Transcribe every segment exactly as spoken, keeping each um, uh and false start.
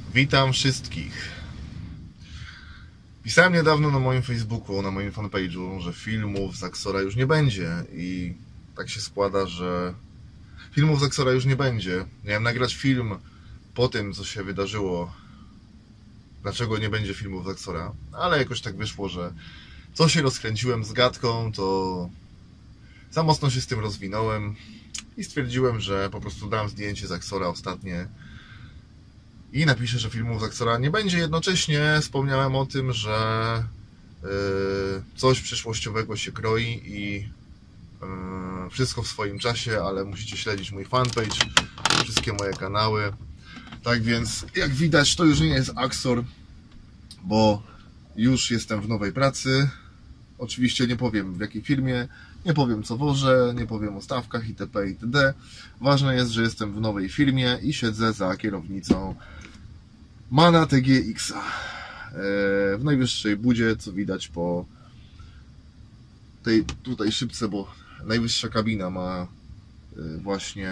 Witam wszystkich. Pisałem niedawno na moim Facebooku, na moim fanpage'u, że filmów z Axora już nie będzie i tak się składa, że filmów z Axora już nie będzie. Miałem nagrać film po tym, co się wydarzyło, dlaczego nie będzie filmów z Axora, ale jakoś tak wyszło, że co się rozkręciłem z gadką, to za mocno się z tym rozwinąłem i stwierdziłem, że po prostu dam zdjęcie z Axora ostatnie i napiszę, że filmów z Axora nie będzie. Jednocześnie wspomniałem o tym, że yy, coś przyszłościowego się kroi i yy, wszystko w swoim czasie, ale musicie śledzić mój fanpage, wszystkie moje kanały. Tak więc, jak widać, to już nie jest Axor, bo już jestem w nowej pracy. Oczywiście nie powiem w jakiej firmie, nie powiem co wożę, nie powiem o stawkach itp. itd. Ważne jest, że jestem w nowej firmie i siedzę za kierownicą Mana T G X w najwyższej budzie, co widać po tej tutaj szybce, bo najwyższa kabina ma właśnie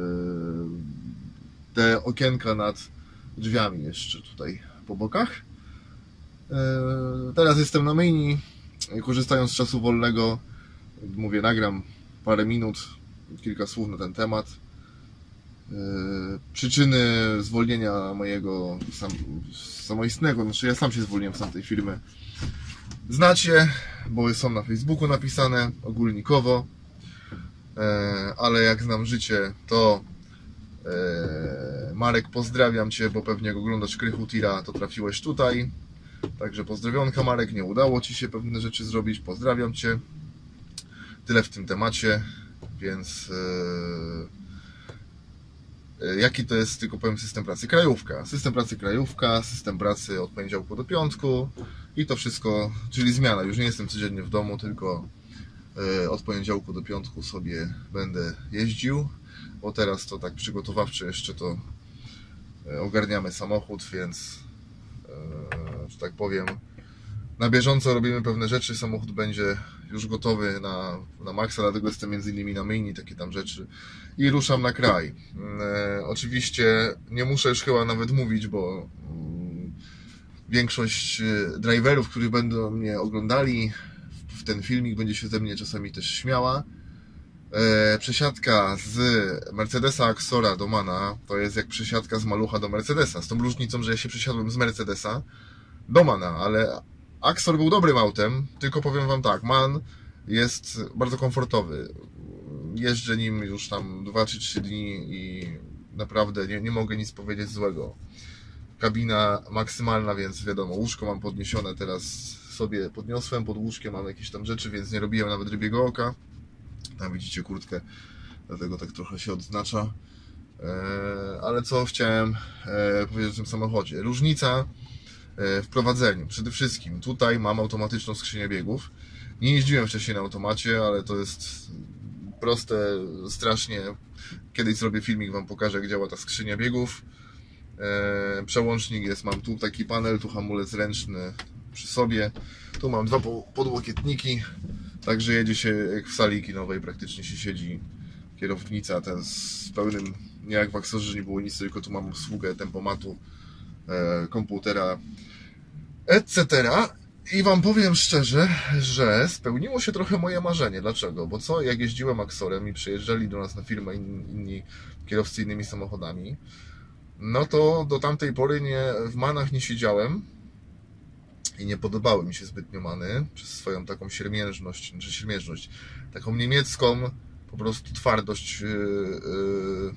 te okienka nad drzwiami jeszcze tutaj po bokach. Teraz jestem na mini, korzystając z czasu wolnego, mówię, nagram parę minut, kilka słów na ten temat. Przyczyny zwolnienia mojego sam, samoistnego, znaczy ja sam się zwolniłem z tamtej firmy, znacie, bo są na Facebooku napisane ogólnikowo, ale jak znam życie, to Marek, pozdrawiam Cię, bo pewnie jak oglądasz Krychu Tira, to trafiłeś tutaj. Także pozdrowionka, Marek, nie udało Ci się pewne rzeczy zrobić, pozdrawiam Cię. Tyle w tym temacie, więc yy, jaki to jest, tylko powiem, system pracy krajówka. System pracy krajówka, system pracy od poniedziałku do piątku i to wszystko, czyli zmiana. Już nie jestem codziennie w domu, tylko yy, od poniedziałku do piątku sobie będę jeździł, bo teraz to tak przygotowawcze jeszcze to yy, ogarniamy samochód, więc yy, że tak powiem, na bieżąco robimy pewne rzeczy, samochód będzie już gotowy na, na maksa, dlatego jestem między innymi na mini, takie tam rzeczy i ruszam na kraj. E, oczywiście nie muszę już chyba nawet mówić, bo mm, większość driverów, którzy będą mnie oglądali w, w ten filmik, będzie się ze mnie czasami też śmiała. E, przesiadka z Mercedesa Axora do Mana to jest jak przesiadka z Malucha do Mercedesa, z tą różnicą, że ja się przesiadłem z Mercedesa do Mana, ale Axor był dobrym autem, tylko powiem Wam tak, Man jest bardzo komfortowy. Jeżdżę nim już tam dwa czy trzy dni i naprawdę nie, nie mogę nic powiedzieć złego. Kabina maksymalna, więc wiadomo, łóżko mam podniesione, teraz sobie podniosłem, pod łóżkiem mam jakieś tam rzeczy, więc nie robiłem nawet rybiego oka. Tam widzicie kurtkę, dlatego tak trochę się odznacza. Ale co chciałem powiedzieć o tym samochodzie? Różnica w prowadzeniu. Przede wszystkim tutaj mam automatyczną skrzynię biegów. Nie jeździłem wcześniej na automacie, ale to jest proste, strasznie. Kiedyś zrobię filmik, Wam pokażę, jak działa ta skrzynia biegów. Przełącznik jest, mam tu taki panel, tu hamulec ręczny przy sobie. Tu mam dwa podłokietniki, także jedzie się jak w sali kinowej, praktycznie się siedzi. Kierownica ten z pełnym, nie jak w Axorze, nie było nic, tylko tu mam obsługę tempomatu, komputera, et cetera. I Wam powiem szczerze, że spełniło się trochę moje marzenie. Dlaczego? Bo co, jak jeździłem Axorem i przyjeżdżali do nas na firmę inni, inni kierowcy innymi samochodami, no to do tamtej pory nie, w Manach nie siedziałem i nie podobały mi się zbytnio Many przez swoją taką siermiężność, czy siermiężność, taką niemiecką po prostu twardość yy, yy,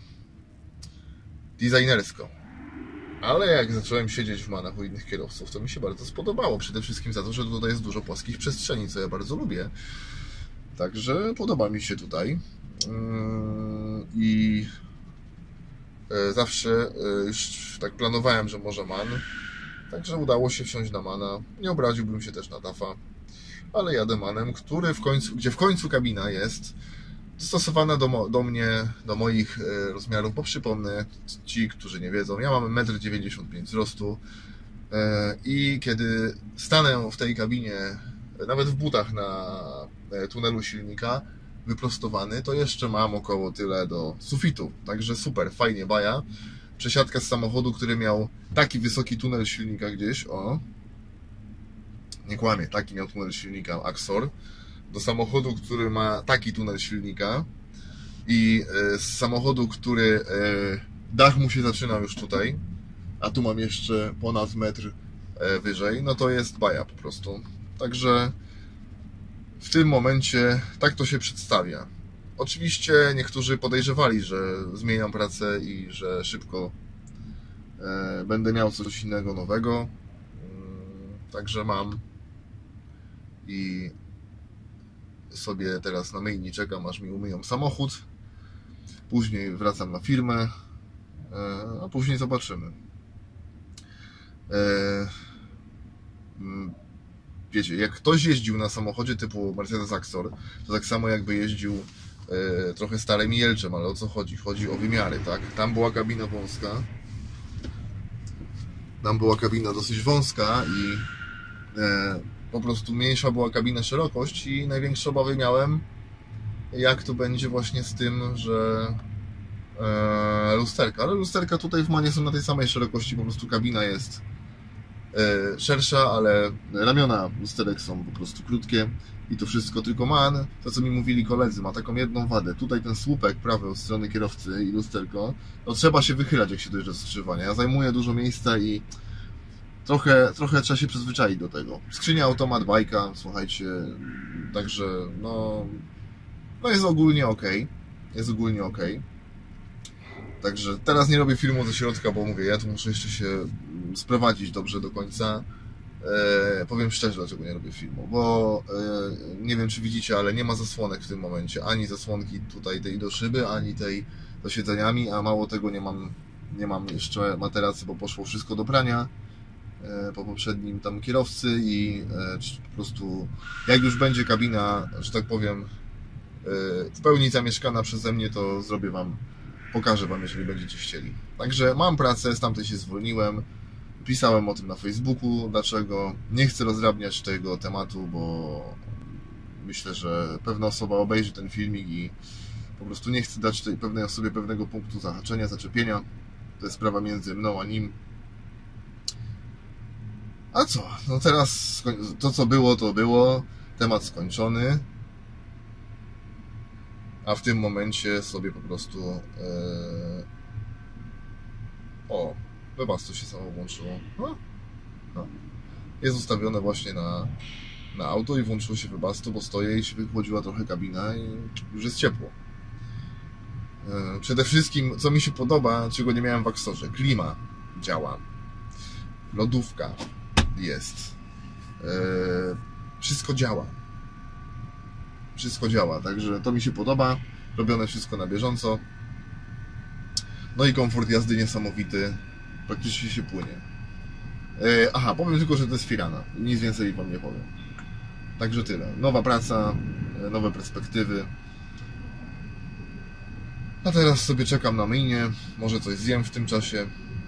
designerską. Ale jak zacząłem siedzieć w Manach u innych kierowców, to mi się bardzo spodobało. Przede wszystkim za to, że tutaj jest dużo płaskich przestrzeni, co ja bardzo lubię. Także podoba mi się tutaj. I zawsze już tak planowałem, że może Man. Także udało się wsiąść na Mana. Nie obraziłbym się też na Tafa. Ale jadę Manem, który w końcu, gdzie w końcu kabina jest dostosowana do, do mnie, do moich rozmiarów, bo przypomnę ci, którzy nie wiedzą, ja mam metr dziewięćdziesiąt pięć wzrostu i kiedy stanę w tej kabinie, nawet w butach na tunelu silnika wyprostowany, to jeszcze mam około tyle do sufitu, także super, fajnie baja. przesiadka z samochodu, który miał taki wysoki tunel silnika gdzieś, o, nie kłamie, taki miał tunel silnika Axor, do samochodu, który ma taki tunel silnika i z samochodu, który dach mu się zaczyna już tutaj, a tu mam jeszcze ponad metr wyżej, no to jest baja po prostu. Także w tym momencie tak to się przedstawia. Oczywiście niektórzy podejrzewali, że zmieniam pracę i że szybko będę miał coś innego nowego. Także mam i sobie teraz na myjni czekam, aż mi umyją samochód. Później wracam na firmę, a później zobaczymy. Wiecie, jak ktoś jeździł na samochodzie typu Mercedes Axor, to tak samo jakby jeździł trochę starym Jelczem, ale o co chodzi? Chodzi o wymiary, tak? Tam była kabina wąska. Tam była kabina dosyć wąska i po prostu mniejsza była kabina szerokość i największe obawy miałem, jak to będzie właśnie z tym, że e, lusterka, ale lusterka tutaj w Manie są na tej samej szerokości, po prostu kabina jest e, szersza, ale ramiona lusterek są po prostu krótkie i to wszystko, tylko Man, to co mi mówili koledzy, ma taką jedną wadę, tutaj ten słupek prawy od strony kierowcy i lusterko, no trzeba się wychylać, jak się dojeżdża do skrzyżowania, zajmuje dużo miejsca i Trochę, trochę trzeba się przyzwyczaić do tego. Skrzynia automat, bajka, słuchajcie, także no, no jest ogólnie ok, jest ogólnie ok. Także teraz nie robię filmu ze środka, bo mówię, ja tu muszę jeszcze się sprowadzić dobrze do końca. E, powiem szczerze, dlaczego nie robię filmu, bo e, nie wiem, czy widzicie, ale nie ma zasłonek w tym momencie, ani zasłonki tutaj tej do szyby, ani tej do siedzeniami, a mało tego nie mam, nie mam jeszcze materacy, bo poszło wszystko do prania po poprzednim tam kierowcy i po prostu jak już będzie kabina, że tak powiem, w pełni zamieszkana przeze mnie, to zrobię wam, pokażę wam, jeżeli będziecie chcieli. Także mam pracę, z tamtej się zwolniłem, pisałem o tym na Facebooku, dlaczego nie chcę rozdrabniać tego tematu, bo myślę, że pewna osoba obejrzy ten filmik i po prostu nie chcę dać tej pewnej osobie pewnego punktu zahaczenia, zaczepienia. To jest sprawa między mną a nim. A co? No teraz to, co było, to było. Temat skończony. A w tym momencie sobie po prostu... Yy... O, Webasto się samo włączyło. No. No. Jest ustawione właśnie na, na auto i włączyło się Webasto, bo stoję i się wychłodziła trochę kabina i już jest ciepło. Yy, przede wszystkim, co mi się podoba, czego nie miałem w Axorze. Klima działa. Lodówka jest. Yy, wszystko działa. Wszystko działa, także to mi się podoba. Robione wszystko na bieżąco. No i komfort jazdy niesamowity. Praktycznie się płynie. Yy, aha, powiem tylko, że to jest Firana. Nic więcej wam nie powiem. Także tyle. Nowa praca, nowe perspektywy. A teraz sobie czekam na myjnię. Może coś zjem w tym czasie.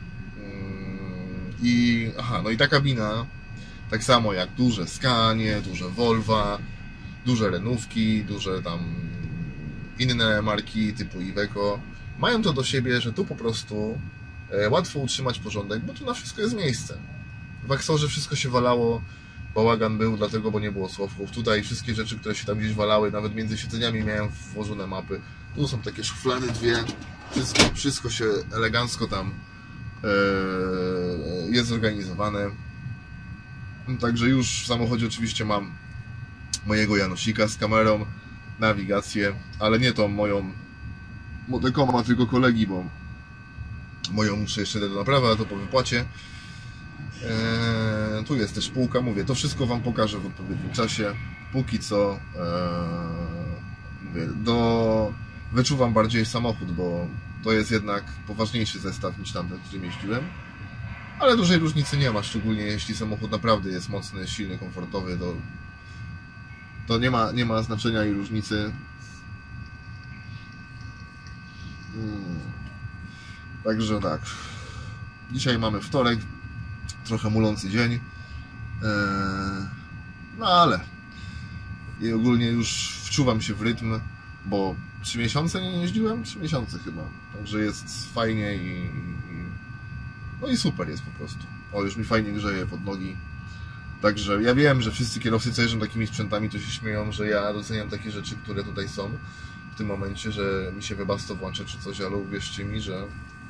I, aha, no i ta kabina, tak samo jak duże Scanie, duże Volva, duże Renówki, duże tam inne marki typu Iveco, mają to do siebie, że tu po prostu e, łatwo utrzymać porządek, bo tu na wszystko jest miejsce. W Axorze wszystko się walało, bałagan był dlatego, bo nie było schowków. Tutaj wszystkie rzeczy, które się tam gdzieś walały, nawet między siedzeniami miałem włożone mapy. Tu są takie szuflady dwie, wszystko, wszystko się elegancko tam jest zorganizowane. Także już w samochodzie oczywiście mam mojego Janusika z kamerą, nawigację, ale nie tą moją Modekoma, tylko kolegi, bo moją muszę jeszcze do naprawy, a to po wypłacie. Eee, tu jest też półka, mówię, to wszystko wam pokażę w odpowiednim czasie. Póki co eee, mówię, do... wyczuwam bardziej samochód, bo to jest jednak poważniejszy zestaw niż tamten, którym jeździłem. Ale dużej różnicy nie ma, szczególnie jeśli samochód naprawdę jest mocny, silny, komfortowy, to, to nie ma, nie ma znaczenia i różnicy. Hmm. Także tak. Dzisiaj mamy wtorek, trochę mulący dzień. Eee, no ale i ogólnie już wczuwam się w rytm, bo trzy miesiące nie jeździłem? trzy miesiące chyba. Także jest fajnie i, i No i super jest po prostu. O, już mi fajnie grzeje pod nogi. Także ja wiem, że wszyscy kierowcy, co jeżdżą takimi sprzętami, to się śmieją, że ja doceniam takie rzeczy, które tutaj są w tym momencie, że mi się webasto włącza czy coś, ale uwierzcie mi, że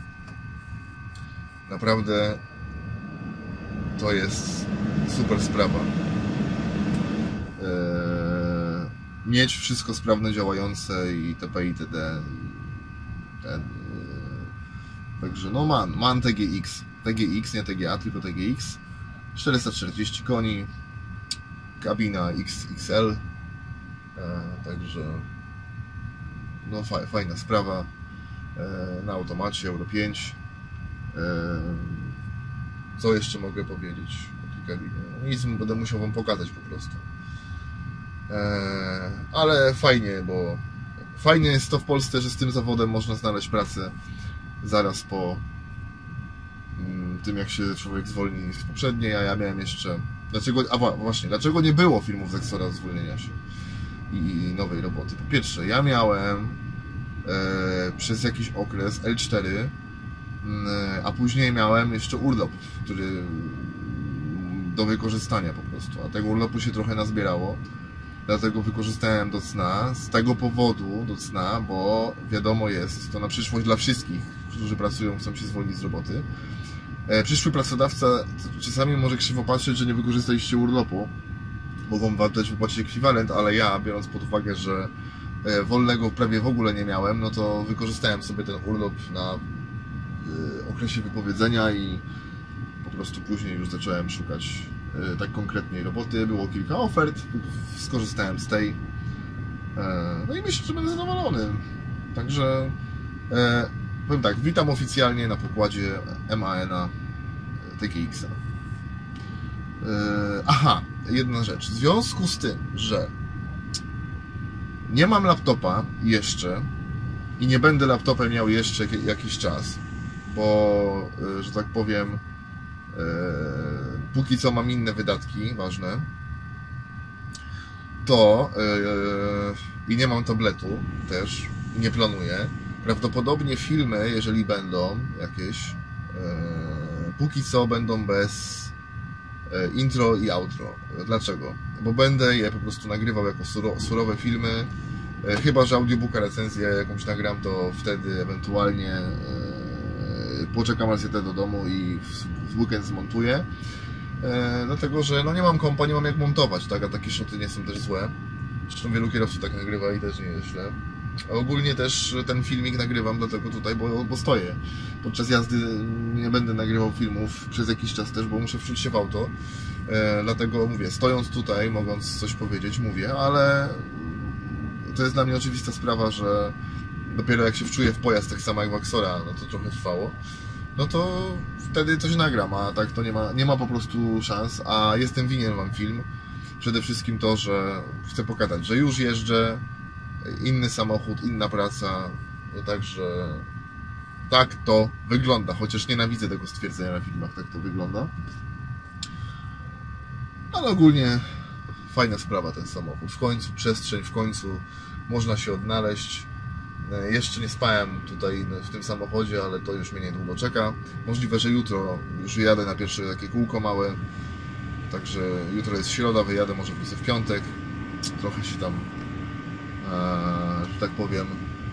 naprawdę to jest super sprawa. Eee, mieć wszystko sprawne, działające i itp. itd. Ten, eee, także no man, man T G X. T G X, nie T G A, tylko T G X. czterysta czterdzieści koni, kabina X X L, e, także no fa fajna sprawa, e, na automacie Euro pięć. E, co jeszcze mogę powiedzieć o tej kabinie? Nic, będę musiał wam pokazać po prostu. E, ale fajnie, bo fajnie jest to w Polsce, że z tym zawodem można znaleźć pracę zaraz po tym, jak się człowiek zwolni z poprzedniej, a ja miałem jeszcze... Dlaczego... A właśnie, dlaczego nie było filmów z Exora zwolnienia się i, i nowej roboty? Po pierwsze, ja miałem e, przez jakiś okres L cztery, e, a później miałem jeszcze urlop, który do wykorzystania po prostu, a tego urlopu się trochę nazbierało, dlatego wykorzystałem do cna, z tego powodu do cna, bo wiadomo jest, to na przyszłość dla wszystkich, którzy pracują, chcą się zwolnić z roboty. Przyszły pracodawca czasami może krzywo patrzeć, że nie wykorzystaliście urlopu, mogą wam dać wypłacić ekwiwalent, ale ja, biorąc pod uwagę, że wolnego prawie w ogóle nie miałem, no to wykorzystałem sobie ten urlop na okresie wypowiedzenia i po prostu później już zacząłem szukać tak konkretnej roboty. Było kilka ofert, skorzystałem z tej, no i myślę, że będę zadowolony. Także powiem tak, witam oficjalnie na pokładzie M A N-a T G X-a. Aha, jedna rzecz. W związku z tym, że nie mam laptopa jeszcze i nie będę laptopa miał jeszcze jakiś czas, bo, że tak powiem, póki co mam inne wydatki ważne, to i nie mam tabletu też, i nie planuję. Prawdopodobnie filmy, jeżeli będą jakieś, e, póki co będą bez e, intro i outro. Dlaczego? Bo będę je po prostu nagrywał jako suro, surowe filmy. E, chyba że audiobooka, recenzję jakąś nagram, to wtedy ewentualnie e, poczekam aż jadę do domu i w, w weekend zmontuję. E, dlatego, że no nie mam kompa, nie mam jak montować, tak? A takie szoty nie są też złe. Zresztą wielu kierowców tak nagrywa i też nie jest źle. A ogólnie też ten filmik nagrywam dlatego tutaj, bo, bo stoję. Podczas jazdy nie będę nagrywał filmów przez jakiś czas też, bo muszę wczuć się w auto. E, dlatego mówię, stojąc tutaj, mogąc coś powiedzieć, mówię, ale to jest dla mnie oczywista sprawa, że dopiero jak się wczuję w pojazd, tak samo jak w Exora, no to trochę trwało, no to wtedy coś nagram, a tak to nie ma, nie ma po prostu szans, a jestem winien wam film. Przede wszystkim to, że chcę pokazać, że już jeżdżę, inny samochód, inna praca, no także tak to wygląda, chociaż nienawidzę tego stwierdzenia na filmach, tak to wygląda. Ale ogólnie fajna sprawa ten samochód, w końcu przestrzeń, w końcu można się odnaleźć. Jeszcze nie spałem tutaj w tym samochodzie, ale to już mnie niedługo czeka. Możliwe, że jutro już wyjadę na pierwsze takie kółko małe, także jutro jest środa, wyjadę może w piątek, trochę się tam, że tak powiem,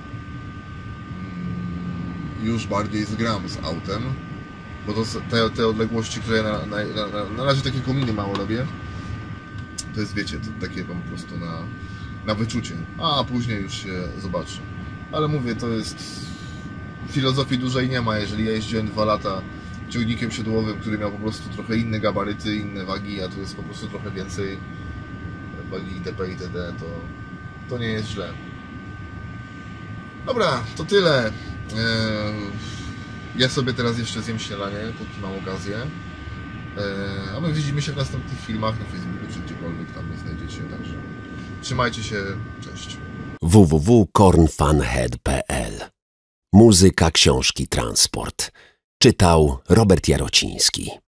już bardziej zgram z autem, bo to te, te odległości, które ja na, na, na, na razie takie kominy mało robię, to jest, wiecie, to takie po prostu na, na wyczucie, a później już się zobaczy. Ale mówię, to jest, filozofii dłużej nie ma. Jeżeli ja jeździłem dwa lata ciągnikiem siodłowym, który miał po prostu trochę inne gabaryty, inne wagi, a tu jest po prostu trochę więcej wagi itp. itd., to, to nie jest źle. Dobra, to tyle. Ja sobie teraz jeszcze zjem śniadanie, póki mam okazję. A my widzimy się w następnych filmach na Facebooku, czy gdziekolwiek tam mnie znajdziecie. Także trzymajcie się, cześć. w w w kropka cornfanhead kropka p l Muzyka, książki, transport. Czytał Robert Jarociński.